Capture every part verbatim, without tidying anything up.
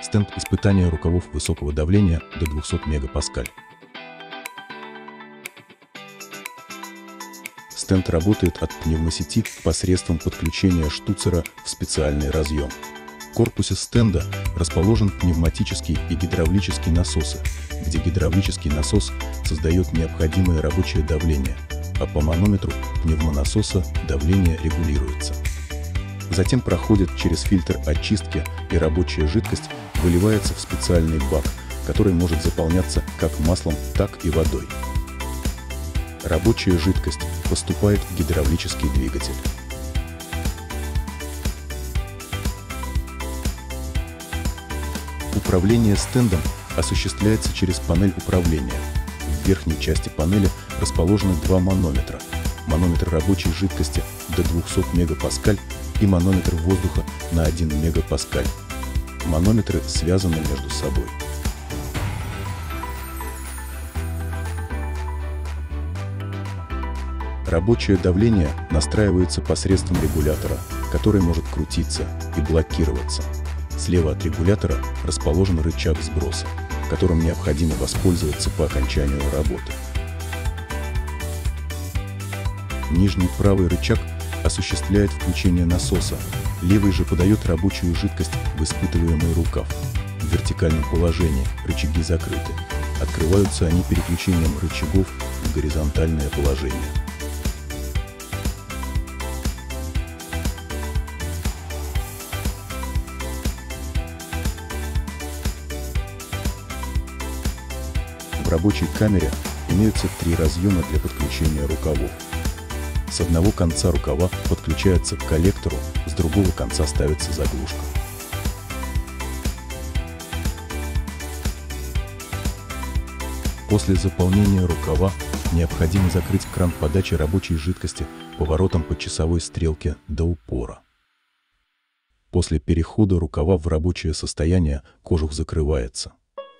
Стенд испытания рукавов высокого давления до двухсот мегапаскаль. Стенд работает от пневмосети посредством подключения штуцера в специальный разъем. В корпусе стенда расположен пневматический и гидравлический насосы, где гидравлический насос создает необходимое рабочее давление, а по манометру пневмонасоса давление регулируется. Затем проходит через фильтр очистки, и рабочая жидкость выливается в специальный бак, который может заполняться как маслом, так и водой. Рабочая жидкость поступает в гидравлический двигатель. Управление стендом осуществляется через панель управления. В верхней части панели расположены два манометра. Манометр рабочей жидкости до двухсот мегапаскаль и манометр воздуха на один мегапаскаль. Манометры связаны между собой. Рабочее давление настраивается посредством регулятора, который может крутиться и блокироваться. Слева от регулятора расположен рычаг сброса, которым необходимо воспользоваться по окончанию работы. Нижний правый рычаг осуществляет включение насоса, левый же подает рабочую жидкость в испытываемый рукав. В вертикальном положении рычаги закрыты. Открываются они переключением рычагов в горизонтальное положение. В рабочей камере имеются три разъема для подключения рукавов. С одного конца рукава подключается к коллектору, с другого конца ставится заглушка. После заполнения рукава необходимо закрыть кран подачи рабочей жидкости поворотом по часовой стрелке до упора. После перехода рукава в рабочее состояние кожух закрывается.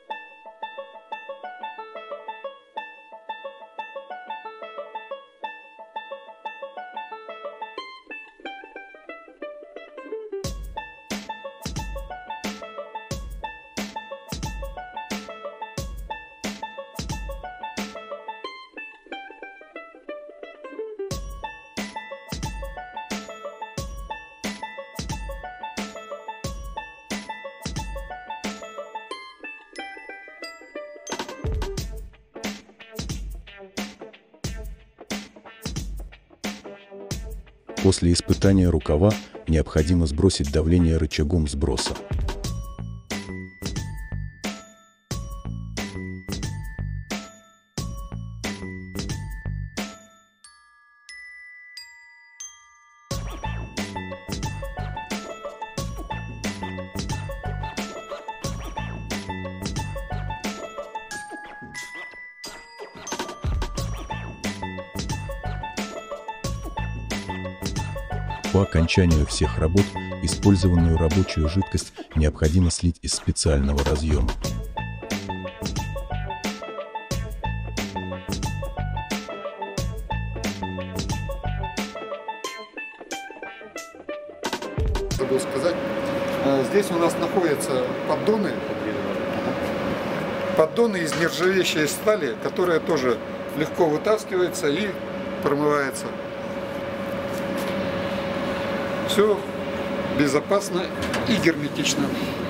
После испытания рукава необходимо сбросить давление рычагом сброса. По окончанию всех работ использованную рабочую жидкость необходимо слить из специального разъема. Забыл сказать, здесь у нас находятся поддоны, поддоны из нержавеющей стали, которая тоже легко вытаскивается и промывается. Все безопасно и герметично.